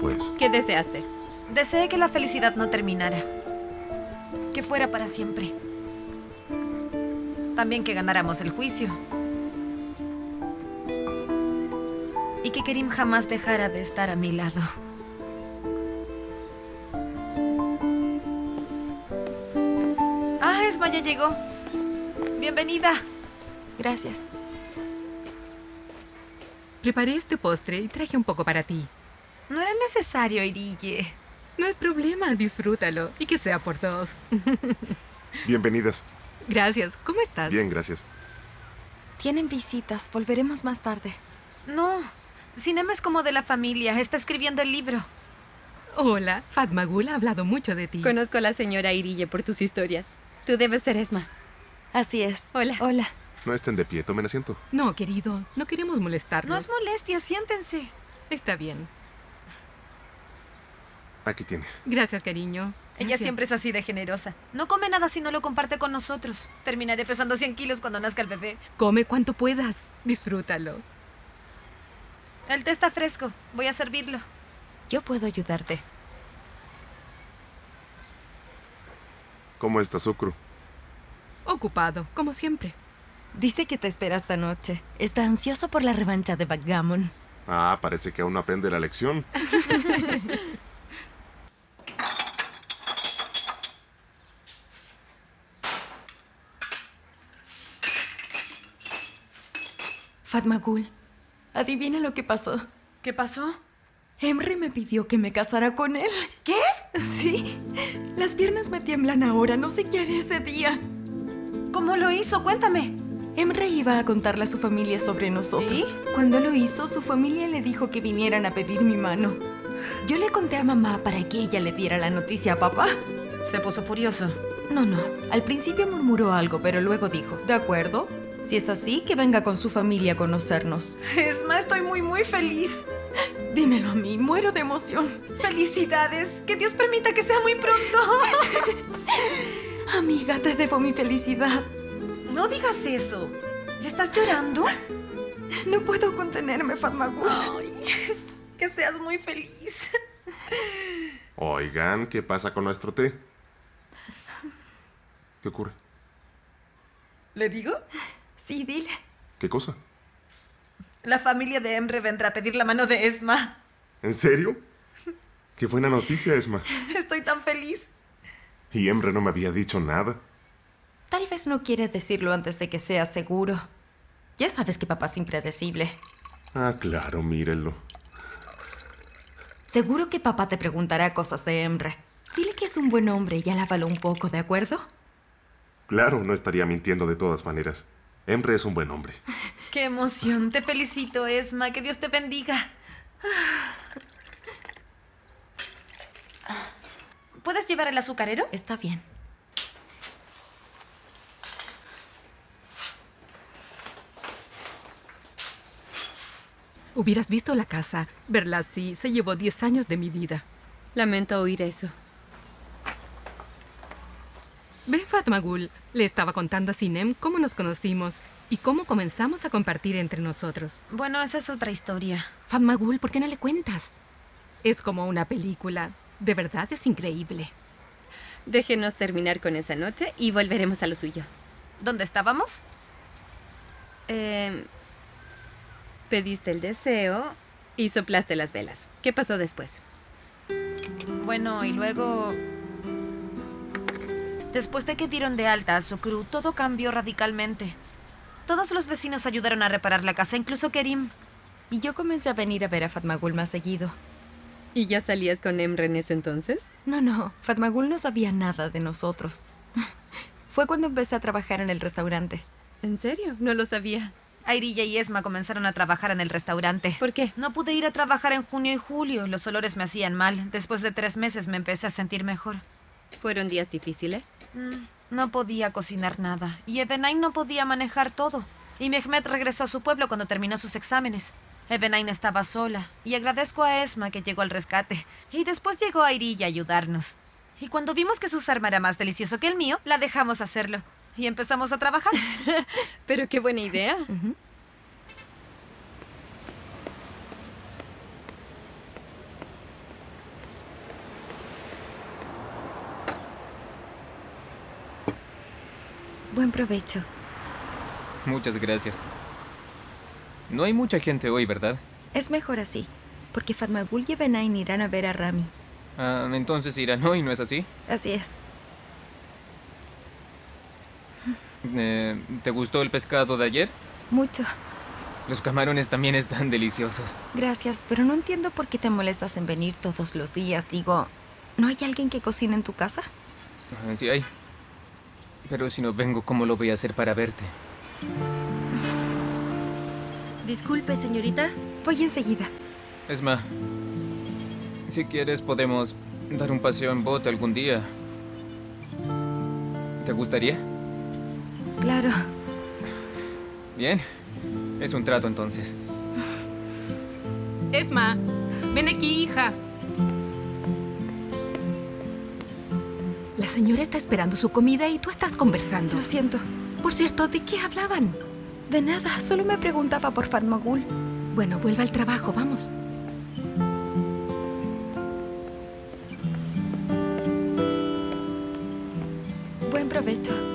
después. ¿Qué deseaste? Deseé que la felicidad no terminara. Que fuera para siempre. También que ganáramos el juicio. Y que Kerim jamás dejara de estar a mi lado. Ah, Esma ya llegó. Bienvenida. Gracias. Preparé este postre y traje un poco para ti. No era necesario, Irille. No es problema, disfrútalo. Y que sea por dos. Bienvenidas. Gracias. ¿Cómo estás? Bien, gracias. Tienen visitas. Volveremos más tarde. No. Sinem es como de la familia. Está escribiendo el libro. Hola, Fatmagul ha hablado mucho de ti. Conozco a la señora Irille por tus historias. Tú debes ser Esma. Así es. Hola. Hola. No estén de pie, tomen asiento. No, querido, no queremos molestarlos. No es molestia, siéntense. Está bien. Aquí tiene. Gracias, cariño. Ella Gracias. siempre es así de generosa. No come nada si no lo comparte con nosotros. Terminaré pesando 100 kilos cuando nazca el bebé. Come cuanto puedas. Disfrútalo. El té está fresco. Voy a servirlo. Yo puedo ayudarte. ¿Cómo está Sucru? Ocupado, como siempre. Dice que te espera esta noche. Está ansioso por la revancha de Backgammon. Ah, parece que aún no aprende la lección. Fatmagul, adivina lo que pasó. ¿Qué pasó? Emre me pidió que me casara con él. ¿Qué? Sí. Las piernas me tiemblan ahora. No sé qué haré ese día. ¿Cómo lo hizo? Cuéntame. Emre iba a contarle a su familia sobre nosotros. ¿Y? Cuando lo hizo, su familia le dijo que vinieran a pedir mi mano. Yo le conté a mamá para que ella le diera la noticia a papá. Se puso furioso. No. Al principio murmuró algo, pero luego dijo, de acuerdo. Si es así, que venga con su familia a conocernos. Esma, estoy muy feliz. Dímelo a mí, muero de emoción. ¡Felicidades! Que Dios permita que sea muy pronto. Amiga, te debo mi felicidad. No digas eso. ¿Estás llorando? No puedo contenerme, Fatmagul. Ay, que seas muy feliz. Oigan, ¿qué pasa con nuestro té? ¿Qué ocurre? ¿Le digo? Sí, dile. ¿Qué cosa? La familia de Emre vendrá a pedir la mano de Esma. ¿En serio? Qué buena noticia, Esma. Estoy tan feliz. Y Emre no me había dicho nada. Tal vez no quiere decirlo antes de que sea seguro. Ya sabes que papá es impredecible. Ah, claro, mírenlo. Seguro que papá te preguntará cosas de Emre. Dile que es un buen hombre y alábalo un poco, ¿de acuerdo? Claro, no estaría mintiendo de todas maneras. Emre es un buen hombre. ¡Qué emoción! Te felicito, Esma. Que Dios te bendiga. ¿Puedes llevar el azucarero? Está bien. Hubieras visto la casa. Verla así se llevó 10 años de mi vida. Lamento oír eso. Ven, Fatmagul. Le estaba contando a Sinem cómo nos conocimos y cómo comenzamos a compartir entre nosotros. Bueno, esa es otra historia. Fatmagul, ¿por qué no le cuentas? Es como una película. De verdad es increíble. Déjenos terminar con esa noche y volveremos a lo suyo. ¿Dónde estábamos? Pediste el deseo y soplaste las velas. ¿Qué pasó después? Bueno, y luego... Después de que dieron de alta a Sucru, todo cambió radicalmente. Todos los vecinos ayudaron a reparar la casa, incluso Kerim. Y yo comencé a venir a ver a Fatmagul más seguido. ¿Y ya salías con Emre en ese entonces? No. Fatmagul no sabía nada de nosotros. Fue cuando empecé a trabajar en el restaurante. ¿En serio? No lo sabía. Airilla y Esma comenzaron a trabajar en el restaurante. ¿Por qué? No pude ir a trabajar en junio y julio. Los olores me hacían mal. Después de 3 meses me empecé a sentir mejor. ¿Fueron días difíciles? No podía cocinar nada. Y Evenain no podía manejar todo. Y Mehmet regresó a su pueblo cuando terminó sus exámenes. Evenain estaba sola. Y agradezco a Esma que llegó al rescate. Y después llegó Airilla a ayudarnos. Y cuando vimos que su sarma era más delicioso que el mío, la dejamos hacerlo. Y empezamos a trabajar. Pero qué buena idea. Buen provecho. Muchas gracias. No hay mucha gente hoy, ¿verdad? Es mejor así, porque Fatmagul y Evenain irán a ver a Rami. Ah, entonces irán hoy, ¿no es así? Así es. ¿Te gustó el pescado de ayer? Mucho. Los camarones también están deliciosos. Gracias, pero no entiendo por qué te molestas en venir todos los días. Digo, ¿no hay alguien que cocine en tu casa? Sí hay. Pero si no vengo, ¿cómo lo voy a hacer para verte? Disculpe, señorita. Voy enseguida. Esma, si quieres podemos dar un paseo en bote algún día. ¿Te gustaría? Claro. Bien. Es un trato entonces. Esma, ven aquí, hija. La señora está esperando su comida y tú estás conversando. Lo siento. Por cierto, ¿de qué hablaban? De nada, solo me preguntaba por Fatmagul. Bueno, vuelva al trabajo, vamos. Buen provecho.